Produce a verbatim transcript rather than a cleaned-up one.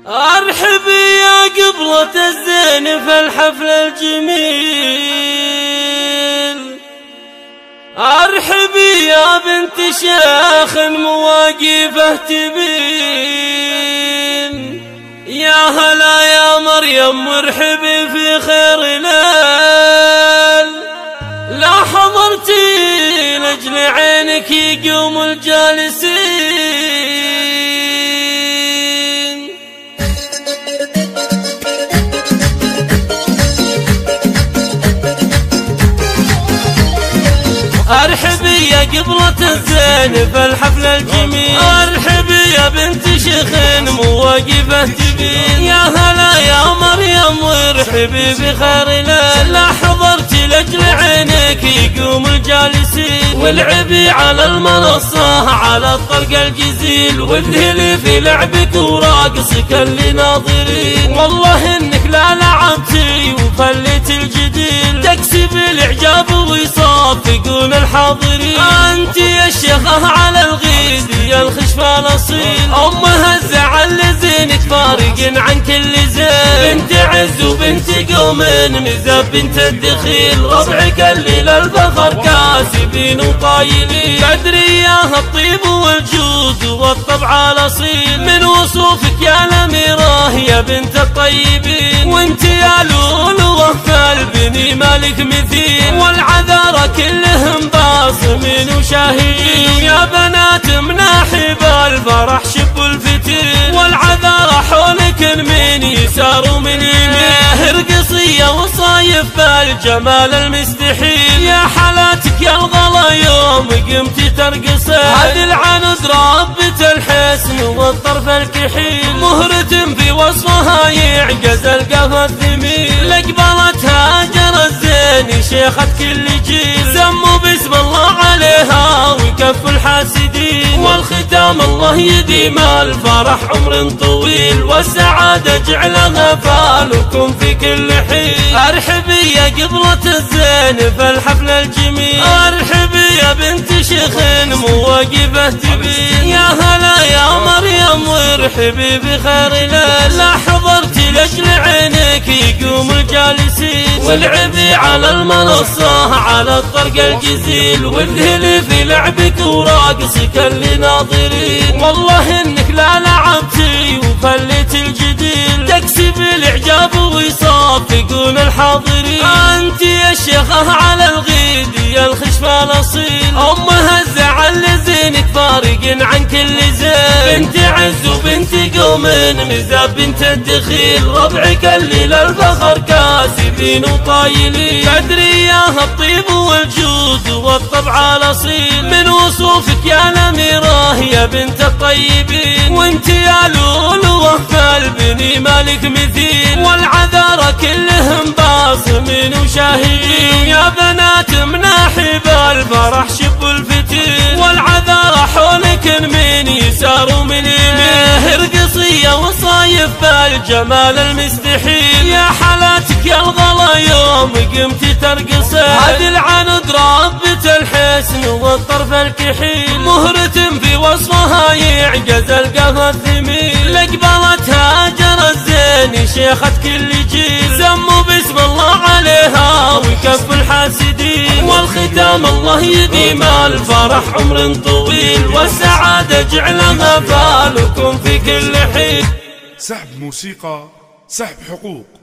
أرحب يا قبلة الزين في الحفل الجميل، أرحب يا بنت شيخ مواقفه تبين، يا هلا يا مريم مرحبي في خير ليل، لا حضرتي لأجل عينك يقوم الجالسين. أرحبي يا قبلة الزين في الحفل الجميل، أرحبي يا بنت شيخ مواقفه تبين، يا هلا يا مريم وارحبي بخير ليل، لا حضرتي لأجل عينك يقوم الجالسين، والعبي على المنصة على الطلق الجزيل، واذهلي في لعبك وراقصك اللي ناظرين، والله انك لا لعبتي وفلت الجديل، تكسب الاعجاب ويصفقون الحاضرين، انت يا الشيخة على الغيد يا الخشف الاصيل، امها الزعل لزينك فارق عن كل زين، بنت عز وبنت قوم مزاب بنت الدخيل، ربعك اللي للفخر كاسبين وطايلين، بدرياها الطيب والجود والطبع الاصيل، من وصوفك يا الاميره يا بنت الطيبين، وانت يا لولوه في البني مالك مثيل، والعذارى كلهم باصمين وشاهين، يا بنات مناحب الفرح شبوا الفتيل، والعذارى حولك من يسار ومن يمين، ارقصية وصايف بالجمال المستحيل، يا حالاتك يا الغلا يوم قمتي ترقصين، هذه العند ربة الحسن والطرف الكحيل، مهرة في وصفها يعجز القفا الثميل، لقبلتها جرى الزين شيخة كل جيل، سموا باسم الله عليها وكف الحاسدين، والختام الله يديم الفرح عمر طويل، والسعادة جعلها فالكم في كل حين، أرحبي يا قبلة الزين في الحفل الجميل، أرحبي يا بنت شيخ مواقفه تبين، يا هلا يا مريم وارحبي بخير ليل، لا حضرتي لأجل عينك يقوم الجالسين، والعبي على المنصة على الطرق الجزيل، واذهلي في لعبك وراقصك اللي ناظرين، والله انك لا لعبتي وفلت الجديل، تكسب الاعجاب ويصفقون الحاضرين، انت يا الشيخة على الغيد يا الخشف الاصيل، امها الزعل لزينك فارق عن كل زين، بنت عز وبنت قوم مزاب بنت الدخيل، ربعك اللي للفخر كاسبين وطايلين، بدرياها الطيب والجود والطبع الاصيل، من وصوفك يا الاميره يا بنت الطيبين، وانت يا لولوه في البني مالك مثيل، والعذارى كلهم باصمين وشاهين، يا بنات مناحب الفرح شبوا الفتيل، والعذارى حولك من يسار ومن يمين، ارقصية وصايف بالجمال المستحيل، يا حالاتك يا الغلا يوم قمتي ترقصين، هذه العند ربة الحسن والطرف الكحيل، مهرة في وصفها يعجز القفا الثميل، لقبلتها جرى الزين شيخة كل جيل، سموا باسم الله عليها وكف الحاسدين، والختام الله يديم الفرح عمر طويل، والسعادة جعلها فالكم في كل حين. سحب موسيقى، سحب حقوق.